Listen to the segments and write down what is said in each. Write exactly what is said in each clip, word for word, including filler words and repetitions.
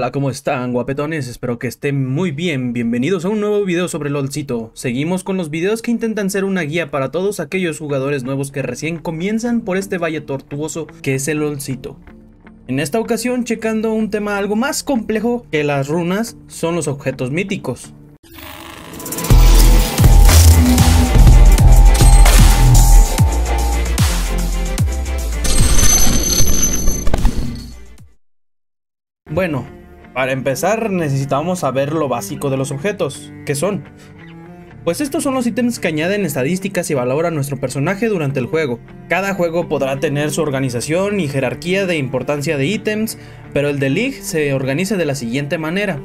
Hola, ¿cómo están, guapetones? Espero que estén muy bien. Bienvenidos a un nuevo video sobre LOLcito. Seguimos con los videos que intentan ser una guía para todos aquellos jugadores nuevos que recién comienzan por este valle tortuoso que es el LOLcito. En esta ocasión, checando un tema algo más complejo que las runas, son los objetos míticos. Bueno, para empezar necesitamos saber lo básico de los objetos. ¿Qué son? Pues estos son los ítems que añaden estadísticas y valor a nuestro personaje durante el juego. Cada juego podrá tener su organización y jerarquía de importancia de ítems, pero el de League se organiza de la siguiente manera.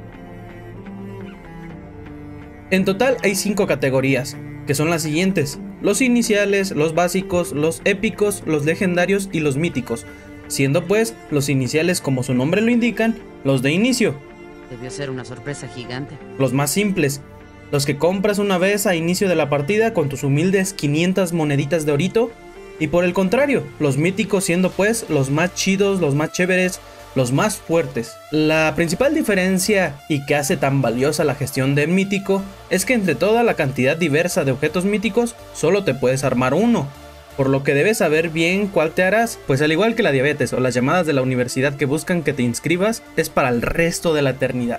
En total hay cinco categorías, que son las siguientes: los iniciales, los básicos, los épicos, los legendarios y los míticos, siendo pues los iniciales, como su nombre lo indican, los de inicio. Debió ser una sorpresa gigante. Los más simples, los que compras una vez a inicio de la partida con tus humildes quinientas moneditas de orito. Y por el contrario, los míticos siendo pues los más chidos, los más chéveres, los más fuertes. La principal diferencia y que hace tan valiosa la gestión de mítico es que entre toda la cantidad diversa de objetos míticos solo te puedes armar uno, por lo que debes saber bien cuál te harás, pues al igual que la diabetes o las llamadas de la universidad que buscan que te inscribas, es para el resto de la eternidad.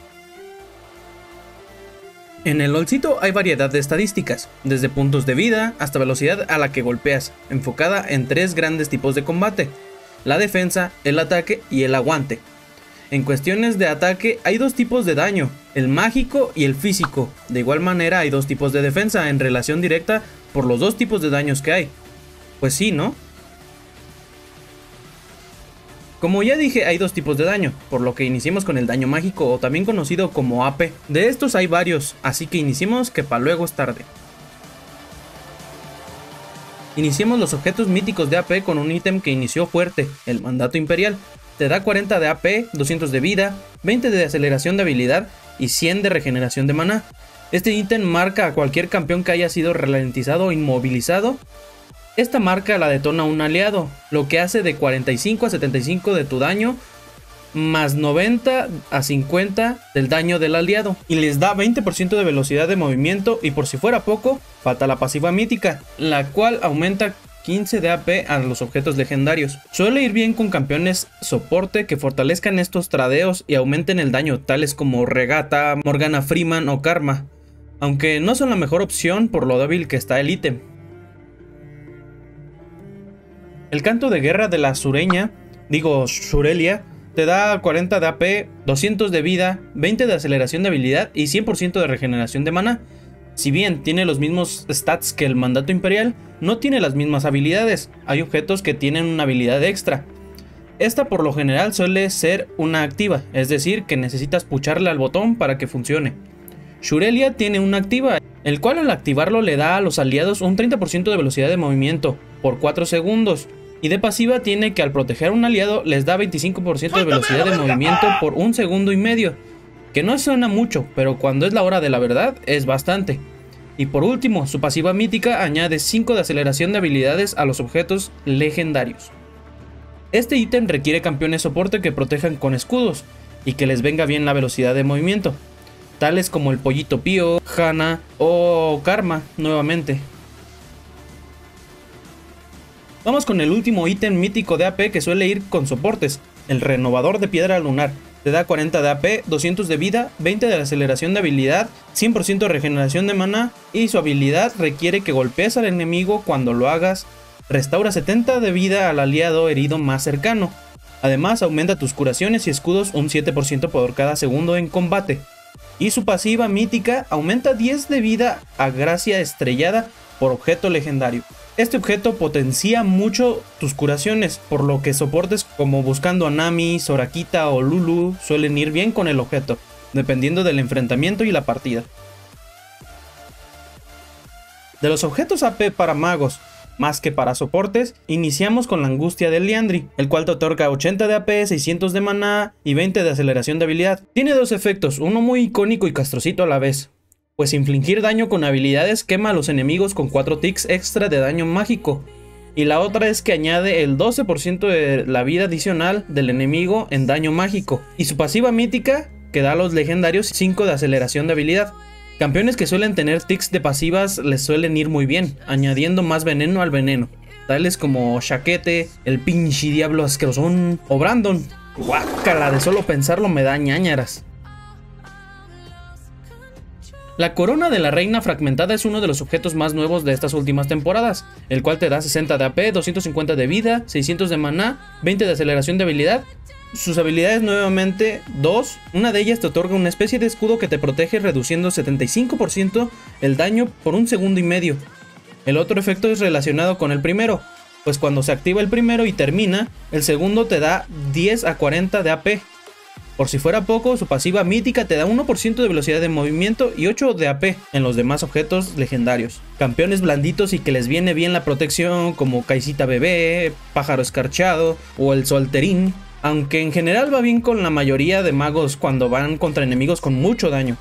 En el LOLcito hay variedad de estadísticas, desde puntos de vida hasta velocidad a la que golpeas, enfocada en tres grandes tipos de combate: la defensa, el ataque y el aguante. En cuestiones de ataque hay dos tipos de daño, el mágico y el físico. De igual manera hay dos tipos de defensa en relación directa por los dos tipos de daños que hay. Pues sí, ¿no? Como ya dije, hay dos tipos de daño, por lo que iniciemos con el daño mágico, o también conocido como A P. De estos hay varios, así que iniciemos, que para luego es tarde. Iniciemos los objetos míticos de A P con un ítem que inició fuerte, el mandato imperial. Te da cuarenta de A P, doscientos de vida, veinte de aceleración de habilidad y cien de regeneración de maná. Este ítem marca a cualquier campeón que haya sido ralentizado o inmovilizado. Esta marca la detona un aliado, lo que hace de cuarenta y cinco a setenta y cinco de tu daño, más noventa a cincuenta del daño del aliado, y les da veinte por ciento de velocidad de movimiento. Y por si fuera poco, falta la pasiva mítica, la cual aumenta quince de A P a los objetos legendarios. Suele ir bien con campeones soporte que fortalezcan estos tradeos y aumenten el daño, tales como Regata, Morgana Freeman o Karma, aunque no son la mejor opción por lo débil que está el ítem. El canto de guerra de la sureña, digo Shurelia, te da cuarenta de A P, doscientos de vida, veinte de aceleración de habilidad y cien por ciento de regeneración de maná. Si bien tiene los mismos stats que el mandato imperial, no tiene las mismas habilidades. Hay objetos que tienen una habilidad extra. Esta por lo general suele ser una activa, es decir, que necesitas pucharle al botón para que funcione. Shurelia tiene una activa, el cual al activarlo le da a los aliados un treinta por ciento de velocidad de movimiento por cuatro segundos. Y de pasiva tiene que al proteger a un aliado les da veinticinco por ciento de velocidad de movimiento por un segundo y medio. Que no suena mucho, pero cuando es la hora de la verdad es bastante. Y por último, su pasiva mítica añade cinco de aceleración de habilidades a los objetos legendarios. Este ítem requiere campeones soporte que protejan con escudos y que les venga bien la velocidad de movimiento, tales como el Pollito Pío, Hana o Karma nuevamente. Vamos con el último ítem mítico de A P que suele ir con soportes, el renovador de piedra lunar. Te da cuarenta de A P, doscientos de vida, veinte de aceleración de habilidad, cien por ciento de regeneración de maná, y su habilidad requiere que golpees al enemigo. Cuando lo hagas, restaura setenta de vida al aliado herido más cercano. Además, aumenta tus curaciones y escudos un siete por ciento por cada segundo en combate. Y su pasiva mítica aumenta diez de vida a gracia estrellada por objeto legendario. Este objeto potencia mucho tus curaciones, por lo que soportes como buscando a Nami, Sorakita o Lulu suelen ir bien con el objeto, dependiendo del enfrentamiento y la partida. De los objetos A P para magos, más que para soportes, iniciamos con la angustia de Liandry, el cual te otorga ochenta de A P, seiscientos de maná y veinte de aceleración de habilidad. Tiene dos efectos, uno muy icónico y castrocito a la vez. Pues infligir daño con habilidades quema a los enemigos con cuatro ticks extra de daño mágico. Y la otra es que añade el doce por ciento de la vida adicional del enemigo en daño mágico. Y su pasiva mítica, que da a los legendarios cinco de aceleración de habilidad. Campeones que suelen tener tics de pasivas les suelen ir muy bien, añadiendo más veneno al veneno. Tales como Shaquete, el pinche diablo asquerosón o Brandon. Guácala, de solo pensarlo me da ñáñaras. La corona de la reina fragmentada es uno de los objetos más nuevos de estas últimas temporadas, el cual te da sesenta de A P, doscientos cincuenta de vida, seiscientos de maná, veinte de aceleración de habilidad. Sus habilidades nuevamente dos, una de ellas te otorga una especie de escudo que te protege reduciendo setenta y cinco por ciento el daño por un segundo y medio. El otro efecto es relacionado con el primero, pues cuando se activa el primero y termina, el segundo te da diez a cuarenta de A P. Por si fuera poco, su pasiva mítica te da uno por ciento de velocidad de movimiento y ocho de A P en los demás objetos legendarios. Campeones blanditos y que les viene bien la protección como Kaisita Bebé, Pájaro Escarchado o el Solterín, aunque en general va bien con la mayoría de magos cuando van contra enemigos con mucho daño.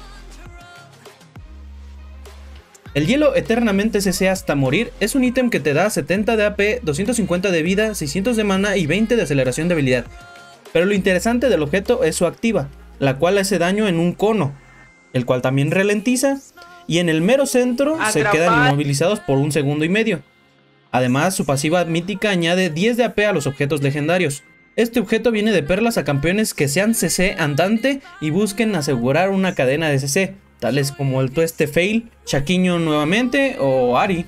El hielo eternamente C C hasta morir es un ítem que te da setenta de A P, doscientos cincuenta de vida, seiscientos de mana y veinte de aceleración de habilidad. Pero lo interesante del objeto es su activa, la cual hace daño en un cono, el cual también ralentiza, y en el mero centro Atrapar. se quedan inmovilizados por un segundo y medio. Además, su pasiva mítica añade diez de A P a los objetos legendarios. Este objeto viene de perlas a campeones que sean C C andante y busquen asegurar una cadena de C C, tales como el Tueste Fail, Shaquiño nuevamente o Ari.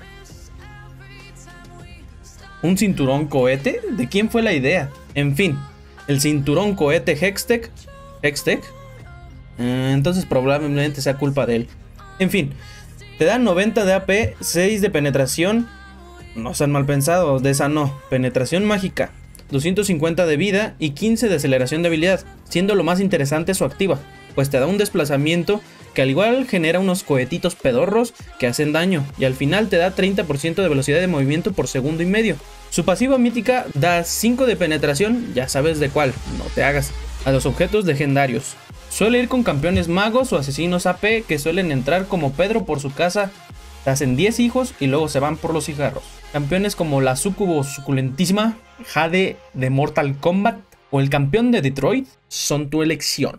¿Un cinturón cohete? ¿De quién fue la idea? En fin, el cinturón cohete Hextech, Hextech, eh, entonces probablemente sea culpa de él. En fin, te dan noventa de A P, seis de penetración, no sean mal pensados, de esa no, penetración mágica, doscientos cincuenta de vida y quince de aceleración de habilidad, siendo lo más interesante su activa, pues te da un desplazamiento que al igual genera unos cohetitos pedorros que hacen daño y al final te da treinta por ciento de velocidad de movimiento por segundo y medio. Su pasiva mítica da cinco de penetración, ya sabes de cuál, no te hagas, a los objetos legendarios. Suele ir con campeones magos o asesinos A P que suelen entrar como Pedro por su casa, te hacen diez hijos y luego se van por los cigarros. Campeones como la Sucubo suculentísima, Jade de Mortal Kombat o el campeón de Detroit son tu elección.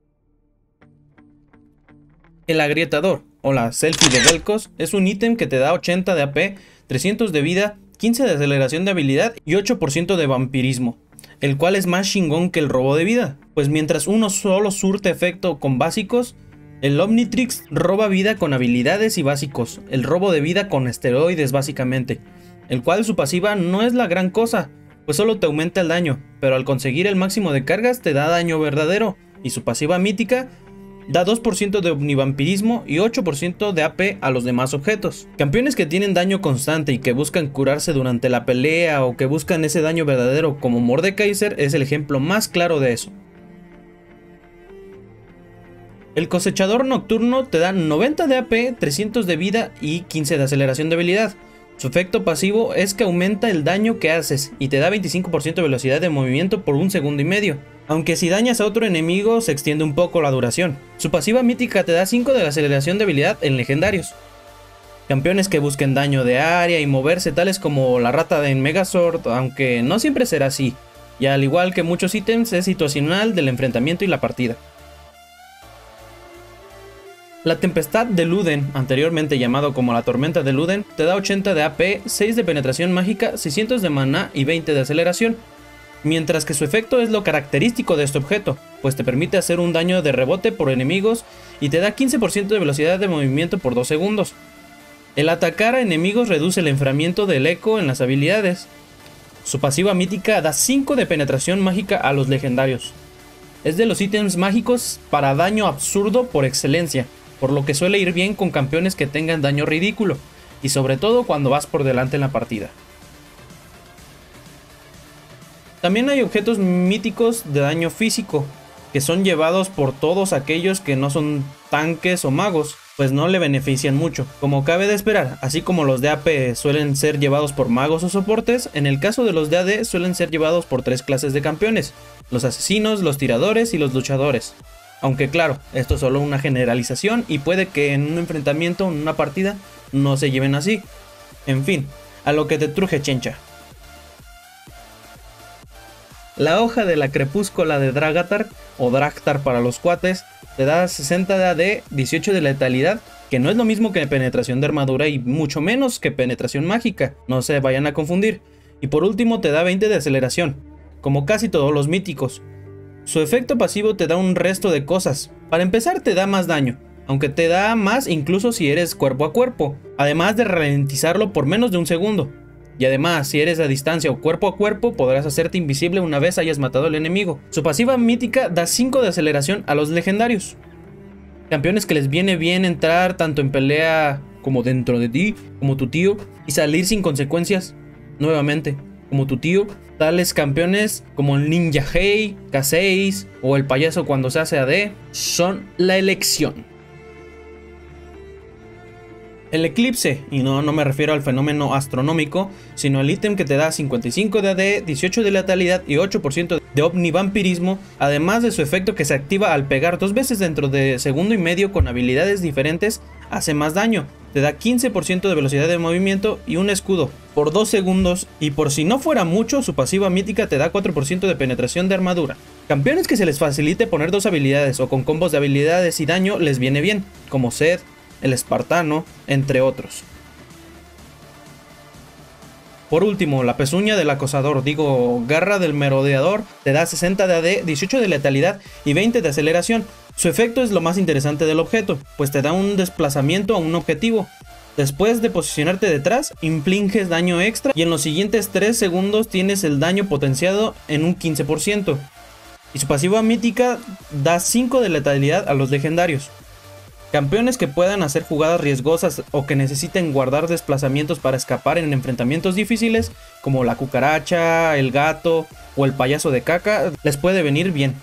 El agrietador o la selfie de Vel'Koz es un ítem que te da ochenta de A P, trescientos de vida, quince de aceleración de habilidad y ocho por ciento de vampirismo, el cual es más chingón que el robo de vida, pues mientras uno solo surte efecto con básicos, el Omnitrix roba vida con habilidades y básicos, el robo de vida con esteroides básicamente, el cual su pasiva no es la gran cosa, pues solo te aumenta el daño, pero al conseguir el máximo de cargas te da daño verdadero, y su pasiva mítica da dos por ciento de omnivampirismo y ocho por ciento de A P a los demás objetos. Campeones que tienen daño constante y que buscan curarse durante la pelea o que buscan ese daño verdadero como Mordekaiser es el ejemplo más claro de eso. El cosechador nocturno te da noventa de A P, trescientos de vida y quince de aceleración de habilidad. Su efecto pasivo es que aumenta el daño que haces y te da veinticinco por ciento de velocidad de movimiento por un segundo y medio. Aunque si dañas a otro enemigo se extiende un poco la duración. Su pasiva mítica te da cinco de la aceleración de habilidad en legendarios. Campeones que busquen daño de área y moverse tales como la rata de Megazord, aunque no siempre será así. Y al igual que muchos ítems es situacional del enfrentamiento y la partida. La Tempestad de Luden, anteriormente llamado como la Tormenta de Luden, te da ochenta de A P, seis de penetración mágica, seiscientos de maná y veinte de aceleración. Mientras que su efecto es lo característico de este objeto, pues te permite hacer un daño de rebote por enemigos y te da quince por ciento de velocidad de movimiento por dos segundos. El atacar a enemigos reduce el enfriamiento del eco en las habilidades. Su pasiva mítica da cinco de penetración mágica a los legendarios. Es de los ítems mágicos para daño absurdo por excelencia, por lo que suele ir bien con campeones que tengan daño ridículo, y sobre todo cuando vas por delante en la partida. También hay objetos míticos de daño físico, que son llevados por todos aquellos que no son tanques o magos, pues no le benefician mucho. Como cabe de esperar, así como los de A P suelen ser llevados por magos o soportes, en el caso de los de A D suelen ser llevados por tres clases de campeones: los asesinos, los tiradores y los luchadores. Aunque claro, esto es solo una generalización y puede que en un enfrentamiento, en una partida, no se lleven así. En fin, a lo que te truje chencha. La hoja de la crepúscula de Dragatar, o Dragtar para los cuates, te da sesenta de A D, dieciocho de letalidad, que no es lo mismo que penetración de armadura y mucho menos que penetración mágica, no se vayan a confundir. Y por último te da veinte de aceleración, como casi todos los míticos. Su efecto pasivo te da un resto de cosas. Para empezar te da más daño, aunque te da más incluso si eres cuerpo a cuerpo, además de ralentizarlo por menos de un segundo. Y además, si eres a distancia o cuerpo a cuerpo, podrás hacerte invisible una vez hayas matado al enemigo. Su pasiva mítica da cinco de aceleración a los legendarios. Campeones que les viene bien entrar tanto en pelea como dentro de ti, como tu tío, y salir sin consecuencias, nuevamente, como tu tío. Tales campeones como el Ninja Hei, K seis o el payaso cuando se hace A D, son la elección. El eclipse, y no, no me refiero al fenómeno astronómico, sino al ítem que te da cincuenta y cinco de A D, dieciocho de letalidad y ocho por ciento de omnivampirismo, además de su efecto que se activa al pegar dos veces dentro de segundo y medio con habilidades diferentes, hace más daño, te da quince por ciento de velocidad de movimiento y un escudo por dos segundos, y por si no fuera mucho, su pasiva mítica te da cuatro por ciento de penetración de armadura. Campeones que se les facilite poner dos habilidades o con combos de habilidades y daño les viene bien, como Zed, el espartano, entre otros. Por último, la pezuña del acosador, digo, garra del merodeador, te da sesenta de A D, dieciocho de letalidad y veinte de aceleración. Su efecto es lo más interesante del objeto, pues te da un desplazamiento a un objetivo. Después de posicionarte detrás, infliges daño extra y en los siguientes tres segundos tienes el daño potenciado en un quince por ciento. Y su pasiva mítica da cinco de letalidad a los legendarios. Campeones que puedan hacer jugadas riesgosas o que necesiten guardar desplazamientos para escapar en enfrentamientos difíciles, como la cucaracha, el gato o el payaso de caca, les puede venir bien.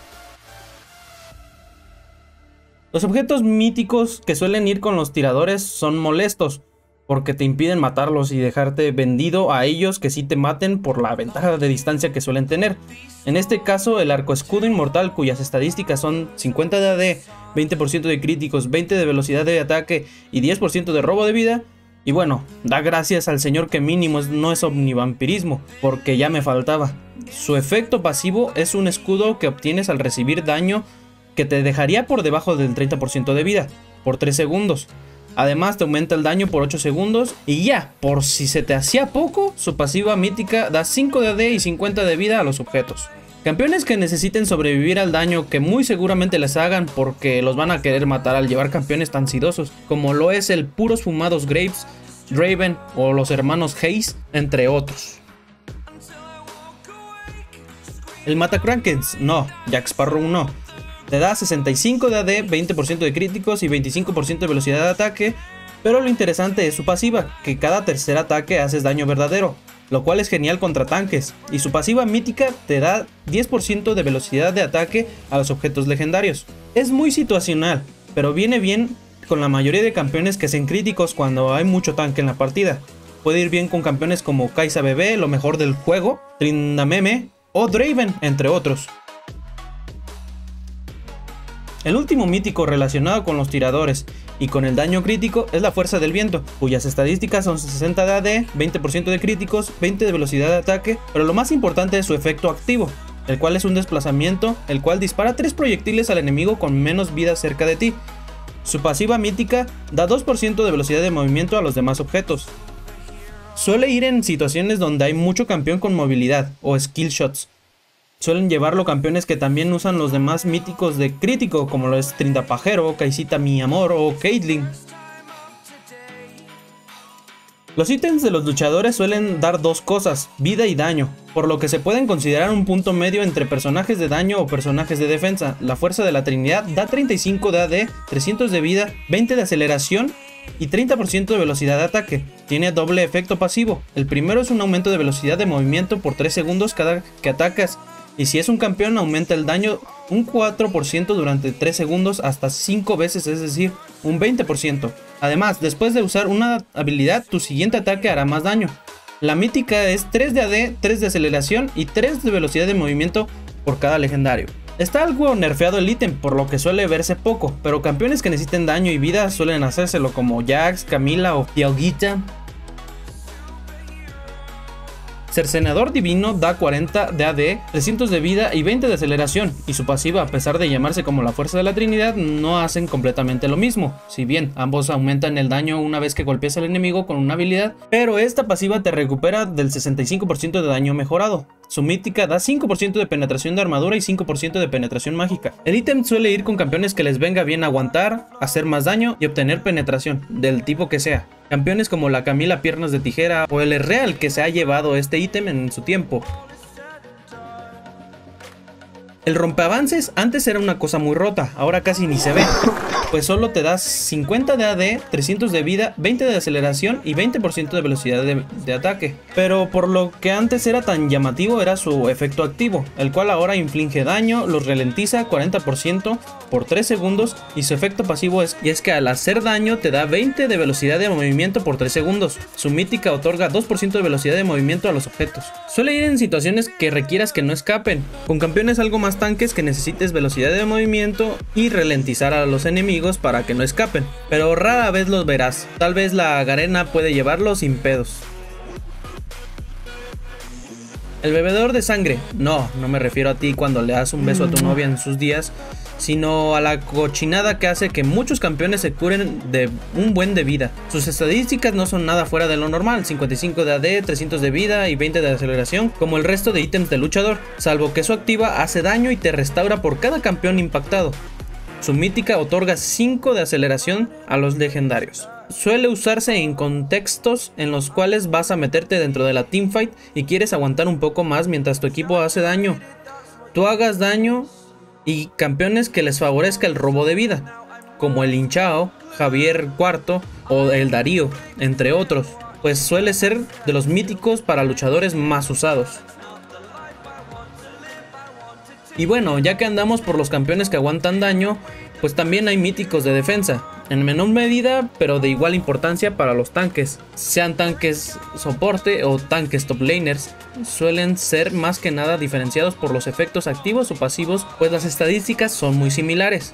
Los objetos míticos que suelen ir con los tiradores son molestos, porque te impiden matarlos y dejarte vendido a ellos que sí te maten por la ventaja de distancia que suelen tener. En este caso, el arco escudo inmortal, cuyas estadísticas son cincuenta de A D, veinte por ciento de críticos, veinte de velocidad de ataque y diez por ciento de robo de vida. Y bueno, da gracias al señor que mínimo no es omnivampirismo, porque ya me faltaba. Su efecto pasivo es un escudo que obtienes al recibir daño que te dejaría por debajo del treinta por ciento de vida, por tres segundos. Además te aumenta el daño por ocho segundos y ya, por si se te hacía poco, su pasiva mítica da cinco de A D y cincuenta de vida a los objetos. Campeones que necesiten sobrevivir al daño que muy seguramente les hagan porque los van a querer matar al llevar campeones tan sidosos como lo es el puros fumados Graves, Draven o los hermanos Hayes, entre otros. El Matacrankens, no, Jack Sparrow no. Te da sesenta y cinco de A D, veinte por ciento de críticos y veinticinco por ciento de velocidad de ataque, pero lo interesante es su pasiva, que cada tercer ataque haces daño verdadero, lo cual es genial contra tanques, y su pasiva mítica te da diez por ciento de velocidad de ataque a los objetos legendarios. Es muy situacional, pero viene bien con la mayoría de campeones que hacen críticos cuando hay mucho tanque en la partida. Puede ir bien con campeones como Kai'Sa Bebé, lo mejor del juego, Tryndamere o Draven, entre otros. El último mítico relacionado con los tiradores y con el daño crítico es la fuerza del viento, cuyas estadísticas son sesenta de A D, veinte por ciento de críticos, veinte de velocidad de ataque, pero lo más importante es su efecto activo, el cual es un desplazamiento, el cual dispara tres proyectiles al enemigo con menos vida cerca de ti. Su pasiva mítica da dos por ciento de velocidad de movimiento a los demás objetos. Suele ir en situaciones donde hay mucho campeón con movilidad o skill shots. Suelen llevarlo campeones que también usan los demás míticos de crítico, como lo es Trindapajero, Kaisita Mi Amor o Caitlyn. Los ítems de los luchadores suelen dar dos cosas, vida y daño, por lo que se pueden considerar un punto medio entre personajes de daño o personajes de defensa. La fuerza de la Trinidad da treinta y cinco de A D, trescientos de vida, veinte de aceleración y treinta por ciento de velocidad de ataque. Tiene doble efecto pasivo. El primero es un aumento de velocidad de movimiento por tres segundos cada que atacas. Y si es un campeón, aumenta el daño un cuatro por ciento durante tres segundos hasta cinco veces, es decir, un veinte por ciento. Además, después de usar una habilidad, tu siguiente ataque hará más daño. La mítica es tres de A D, tres de aceleración y tres de velocidad de movimiento por cada legendario. Está algo nerfeado el ítem, por lo que suele verse poco, pero campeones que necesiten daño y vida suelen hacérselo, como Jax, Camila o Dialgita. Cercenador Divino da cuarenta de A D, trescientos de vida y veinte de aceleración, y su pasiva, a pesar de llamarse como la Fuerza de la Trinidad, no hacen completamente lo mismo. Si bien ambos aumentan el daño una vez que golpeas al enemigo con una habilidad, pero esta pasiva te recupera del sesenta y cinco por ciento de daño mejorado. Su mítica da cinco por ciento de penetración de armadura y cinco por ciento de penetración mágica. El ítem suele ir con campeones que les venga bien aguantar, hacer más daño y obtener penetración, del tipo que sea. Campeones como la Camila Piernas de Tijera o el Real, que se ha llevado este ítem en su tiempo. El rompeavances antes era una cosa muy rota, ahora casi ni se ve, pues solo te das cincuenta de A D, trescientos de vida, veinte de aceleración y veinte por ciento de velocidad de, de ataque. Pero por lo que antes era tan llamativo era su efecto activo, el cual ahora inflige daño, los ralentiza cuarenta por ciento por tres segundos, y su efecto pasivo es, y es que al hacer daño te da veinte de velocidad de movimiento por tres segundos. Su mítica otorga dos por ciento de velocidad de movimiento a los objetos. Suele ir en situaciones que requieras que no escapen, con campeones algo más tanques que necesites velocidad de movimiento y ralentizar a los enemigos para que no escapen, pero rara vez los verás. Tal vez la Garena puede llevarlo sin pedos. El bebedor de sangre. No, no me refiero a ti cuando le das un beso a tu novia en sus días, sino a la cochinada que hace que muchos campeones se curen de un buen de vida. Sus estadísticas no son nada fuera de lo normal, cincuenta y cinco de A D, trescientos de vida y veinte de aceleración, como el resto de ítems de luchador, salvo que su activa hace daño y te restaura por cada campeón impactado. Su mítica otorga cinco de aceleración a los legendarios. Suele usarse en contextos en los cuales vas a meterte dentro de la teamfight y quieres aguantar un poco más mientras tu equipo hace daño. Tú hagas daño y campeones que les favorezca el robo de vida, como el Hinchao, Javier cuarto o el Darío, entre otros, pues suele ser de los míticos para luchadores más usados. Y bueno, ya que andamos por los campeones que aguantan daño, pues también hay míticos de defensa, en menor medida pero de igual importancia para los tanques, sean tanques soporte o tanques top laners. Suelen ser más que nada diferenciados por los efectos activos o pasivos, pues las estadísticas son muy similares.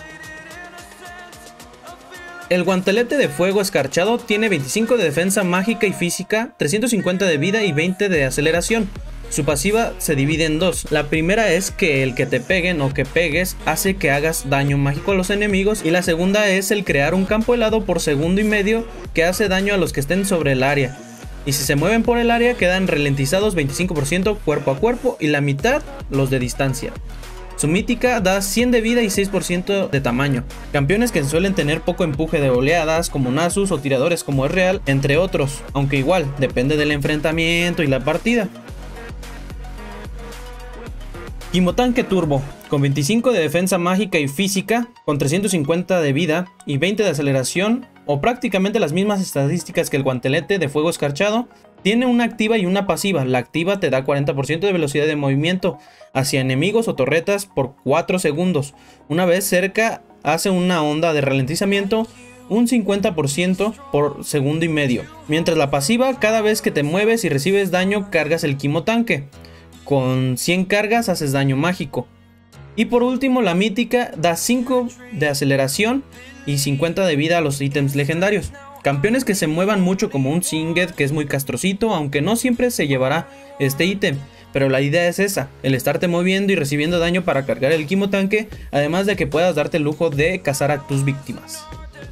El guantelete de fuego escarchado tiene veinticinco de defensa mágica y física, trescientos cincuenta de vida y veinte de aceleración. Su pasiva se divide en dos. La primera es que el que te peguen o que pegues hace que hagas daño mágico a los enemigos, y la segunda es el crear un campo helado por segundo y medio que hace daño a los que estén sobre el área. Y si se mueven por el área quedan ralentizados veinticinco por ciento cuerpo a cuerpo y la mitad los de distancia. Su mítica da cien de vida y seis por ciento de tamaño. Campeones que suelen tener poco empuje de oleadas como Nasus o tiradores como el Real, entre otros, aunque igual depende del enfrentamiento y la partida. Quimotanque Turbo, con veinticinco de defensa mágica y física, con trescientos cincuenta de vida y veinte de aceleración, o prácticamente las mismas estadísticas que el guantelete de fuego escarchado. Tiene una activa y una pasiva. La activa te da cuarenta por ciento de velocidad de movimiento hacia enemigos o torretas por cuatro segundos. Una vez cerca hace una onda de ralentizamiento un cincuenta por ciento por segundo y medio. Mientras la pasiva, cada vez que te mueves y recibes daño cargas el Quimotanque. Con cien cargas haces daño mágico. Y por último la mítica da cinco de aceleración y cincuenta de vida a los ítems legendarios. Campeones que se muevan mucho como un Singed, que es muy castrocito, aunque no siempre se llevará este ítem. Pero la idea es esa, el estarte moviendo y recibiendo daño para cargar el Quimotanque, además de que puedas darte el lujo de cazar a tus víctimas.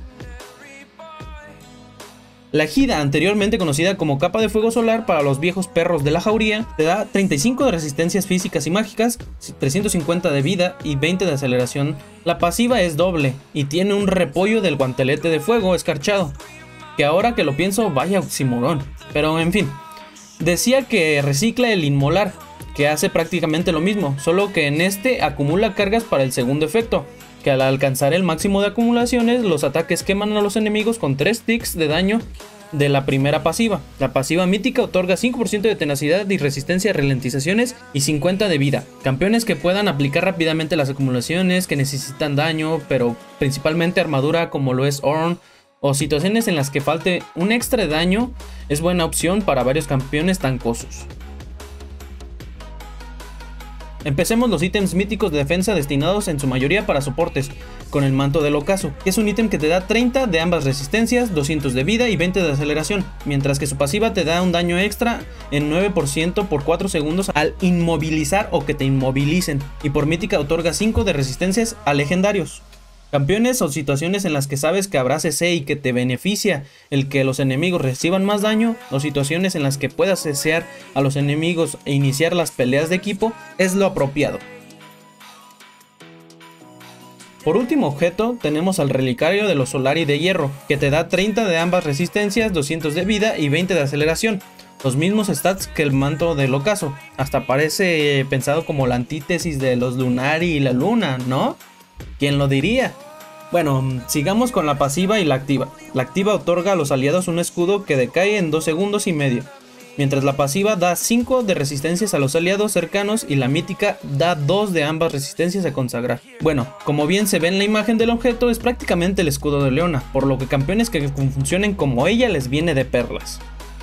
La Ejida, anteriormente conocida como capa de fuego solar para los viejos perros de la jauría, te da treinta y cinco de resistencias físicas y mágicas, trescientos cincuenta de vida y veinte de aceleración. La pasiva es doble y tiene un repollo del guantelete de fuego escarchado, que ahora que lo pienso vaya oxímoron, pero en fin. Decía que recicla el inmolar, que hace prácticamente lo mismo, solo que en este acumula cargas para el segundo efecto, que al alcanzar el máximo de acumulaciones, los ataques queman a los enemigos con tres ticks de daño de la primera pasiva. La pasiva mítica otorga cinco por ciento de tenacidad y resistencia a ralentizaciones y cincuenta de vida. Campeones que puedan aplicar rápidamente las acumulaciones, que necesitan daño, pero principalmente armadura como lo es Ornn, o situaciones en las que falte un extra de daño, es buena opción para varios campeones tancosos. Empecemos los ítems míticos de defensa destinados en su mayoría para soportes, con el manto del ocaso, que es un ítem que te da treinta de ambas resistencias, doscientos de vida y veinte de aceleración, mientras que su pasiva te da un daño extra en nueve por ciento por cuatro segundos al inmovilizar o que te inmovilicen, y por mítica otorga cinco de resistencias a legendarios. Campeones o situaciones en las que sabes que habrá C C y que te beneficia el que los enemigos reciban más daño, o situaciones en las que puedas cesear a los enemigos e iniciar las peleas de equipo, es lo apropiado. Por último objeto tenemos al relicario de los Solari de hierro, que te da treinta de ambas resistencias, doscientos de vida y veinte de aceleración. Los mismos stats que el manto del ocaso, hasta parece pensado como la antítesis de los Lunari y la luna, ¿no? ¿Quién lo diría? Bueno, sigamos con la pasiva y la activa. La activa otorga a los aliados un escudo que decae en dos segundos y medio, mientras la pasiva da cinco de resistencias a los aliados cercanos y la mítica da dos de ambas resistencias a consagrar. Bueno, como bien se ve en la imagen del objeto, es prácticamente el escudo de Leona, por lo que campeones que funcionen como ella les viene de perlas.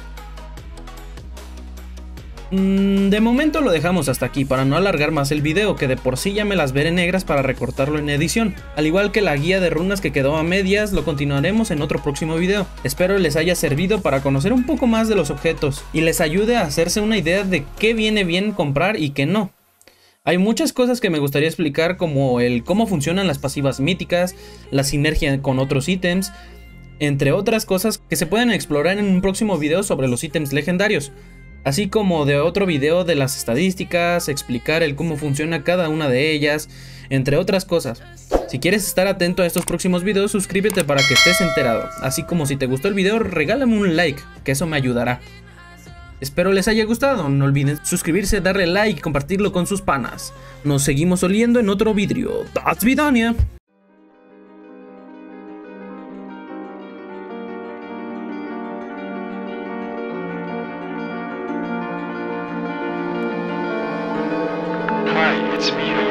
De momento lo dejamos hasta aquí para no alargar más el video, que de por sí ya me las veré negras para recortarlo en edición. Al igual que la guía de runas que quedó a medias, lo continuaremos en otro próximo video. Espero les haya servido para conocer un poco más de los objetos y les ayude a hacerse una idea de qué viene bien comprar y qué no. Hay muchas cosas que me gustaría explicar, como el cómo funcionan las pasivas míticas, la sinergia con otros ítems, entre otras cosas que se pueden explorar en un próximo video sobre los ítems legendarios. Así como de otro video de las estadísticas, explicar el cómo funciona cada una de ellas, entre otras cosas. Si quieres estar atento a estos próximos videos, suscríbete para que estés enterado. Así como si te gustó el video, regálame un like, que eso me ayudará. Espero les haya gustado, no olviden suscribirse, darle like y compartirlo con sus panas. Nos seguimos oliendo en otro vidrio. Das Vidania. Hi, it's me.